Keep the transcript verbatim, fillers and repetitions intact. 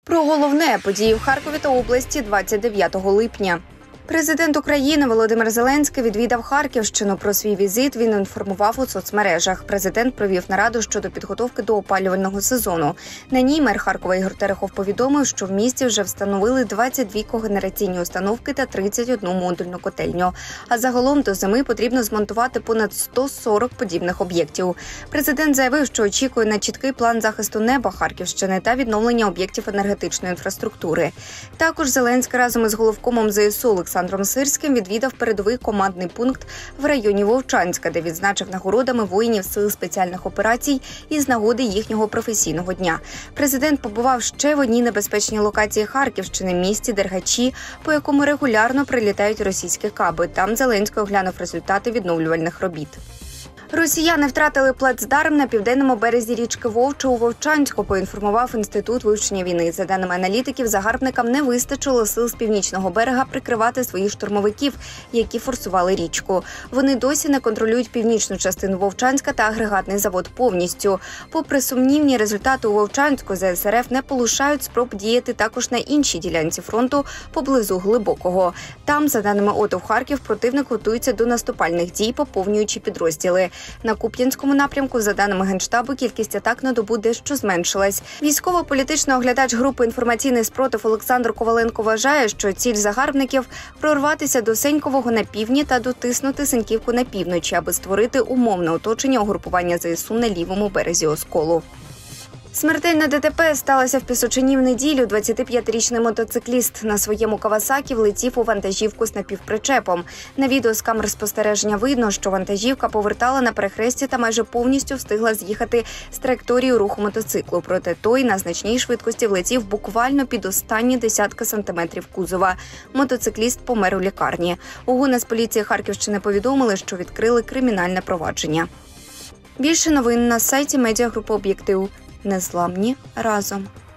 Про головне події в Харкові та області двадцять дев'ятого липня. Президент України Володимир Зеленський відвідав Харківщину. Про свій візит він інформував у соцмережах. Президент провів нараду щодо підготовки до опалювального сезону. На ній мер Харкова Ігор Терехов повідомив, що в місті вже встановили двадцять дві когенераційні установки та тридцять одну модульну котельню. А загалом до зими потрібно змонтувати понад сто сорок подібних об'єктів. Президент заявив, що очікує на чіткий план захисту неба Харківщини та відновлення об'єктів енергетичної інфраструктури. Також Зеленський разом із головкомом ЗСУ Олександром Олександром Сирським відвідав передовий командний пункт в районі Вовчанська, де відзначив нагородами воїнів Сил спеціальних операцій із нагоди їхнього професійного дня. Президент побував ще в одній небезпечній локації Харківщини – місті Дергачі, по якому регулярно прилітають російські каби. Там Зеленський оглянув результати відновлювальних робіт. Росіяни втратили плацдарм на південному березі річки Вовча у Вовчанську, поінформував Інститут вивчення війни. За даними аналітиків, загарбникам не вистачило сил з північного берега прикривати своїх штурмовиків, які форсували річку. Вони досі не контролюють північну частину Вовчанська та агрегатний завод повністю. Попри сумнівні результати у Вовчанську, зе ес ер еф не полишають спроб діяти також на іншій ділянці фронту поблизу Глибокого. Там, за даними ОТО в Харків, противник готується до наступальних дій, поповнюючи підрозділи. На Куп'янському напрямку, за даними Генштабу, кількість атак на добу дещо зменшилась. Військово-політичний оглядач групи «Інформаційний спротив» Олександр Коваленко вважає, що ціль загарбників – прорватися до Сенькового на півдні та дотиснути Сеньківку на півночі, аби створити умовне оточення угрупування зе ес у на лівому березі Осколу. Смертельна де те пе сталася в Пісочині в неділю. двадцятип'ятирічний мотоцикліст на своєму Кавасакі влетів у вантажівку з напівпричепом. На відео з камер спостереження видно, що вантажівка повертала на перехресті та майже повністю встигла з'їхати з траєкторії руху мотоциклу. Проте той на значній швидкості влетів буквально під останні десятки сантиметрів кузова. Мотоцикліст помер у лікарні. У Нацполіції Харківщини повідомили, що відкрили кримінальне провадження. Більше новин на сайті медіагрупи «Об'єктив». Незламні разом.